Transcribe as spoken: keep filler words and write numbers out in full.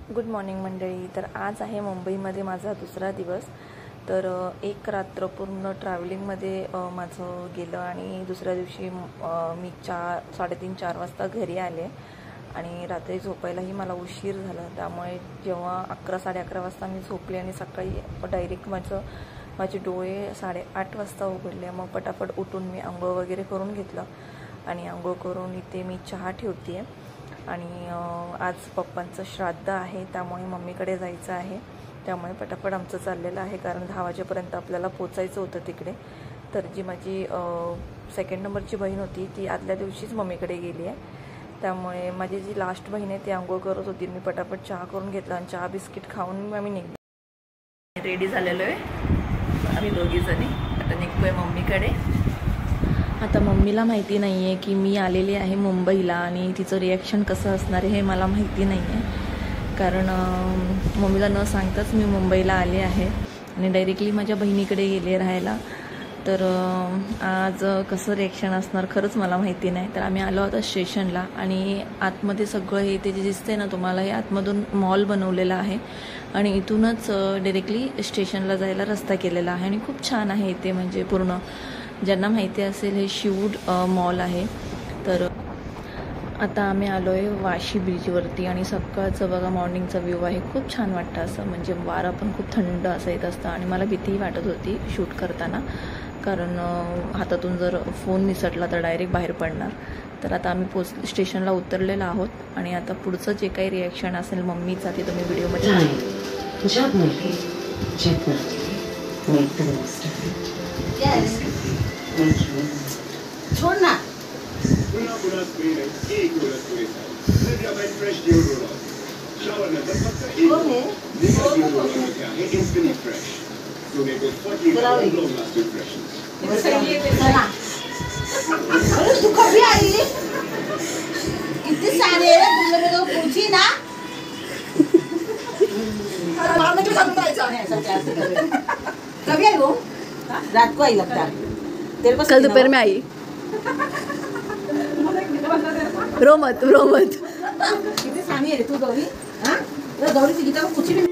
Good morning मंडळी. तर आज आहे मुंबईमध्ये माझा दुसरा दिवस. तर एक रात्र पूर्ण ट्रॅव्हलिंगमध्ये माझं गेलं आणि दुसऱ्या दिवशी मी चार साडेतीन चार वाजता घरी आले आणि रात्री झोपायलाही मला उशीर झाला. त्यामुळे जेव्हा अकरा साडे अकरा वाजता मी झोपले आणि सकाळी डायरेक्ट माझं माझे डोळे साडेआठ वाजता उघडले. मग पटापट उठून मी आंघोळ वगैरे करून घेतलं आणि आंघोळ करून इथे मी चहा ठेवते आहे. आणि आज पप्पांचं श्राद्ध आहे, त्यामुळे मम्मीकडे जायचं आहे. त्यामुळे पटापट आमचं चाललेलं आहे, कारण दहा वाजेपर्यंत आपल्याला पोचायचं होतं तिकडे. तर जी माझी सेकंड नंबरची बहीण होती ती आदल्या दिवशीच मम्मीकडे गेली आहे. त्यामुळे माझी जी लास्ट बहीण आहे ती आंघोळ करत होती. मी पटापट चहा करून घेतला आणि चहा बिस्किट खाऊन आम्ही निघलो. रेडी झालेलो आहे आम्ही दोघीजणी. आता निघतोय मम्मीकडे. आता मम्मीला माहिती नाही आहे की मी आलेली आहे मुंबईला आणि तिचं रिॲक्शन कसं असणार आहे हे मला माहिती नाही आहे, कारण मम्मीला न सांगताच मी मुंबईला आले आहे आणि डायरेक्टली माझ्या बहिणीकडे गेले राहायला. तर आज कसं रिॲक्शन असणार खरंच मला माहिती नाही. तर आम्ही आलो होतो स्टेशनला आणि आतमध्ये सगळं हे ते जे दिसतंय ना तुम्हाला, हे आतमधून मॉल बनवलेला आहे आणि इथूनच डायरेक्टली स्टेशनला जायला रस्ता केलेला आहे आणि खूप छान आहे इथे. म्हणजे पूर्ण ज्यांना माहिती असेल हे शिवूड मॉल आहे. तर आता आम्ही आलो आहे वाशी बीचवरती आणि सकाळचं बघा मॉर्निंगचा व्ह्यू आहे. खूप छान वाटतं असं, म्हणजे वारा पण खूप थंड असं येत असतं आणि मला भीतीही वाटत होती शूट करताना, कारण हातातून जर फोन निसटला तर डायरेक्ट बाहेर पडणार. तर आता आम्ही पोच स्टेशनला उतरलेलो आहोत आणि आता पुढचं जे काही रिॲक्शन असेल मम्मीचा ते तुम्ही व्हिडिओमध्ये छोड़ ना तू कभी आई कितने सारे तो पूछी ना कभी आई वो रात को आई लगता है। कल दोपहर में आई। रो मत रो मत। कितने सामी है तू गौरी? हाँ? गौरी से गीता को कुछ भी